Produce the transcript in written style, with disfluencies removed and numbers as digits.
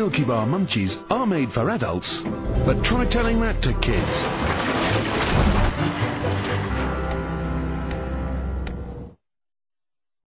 Milky Bar munchies are made for adults, but try telling that to kids.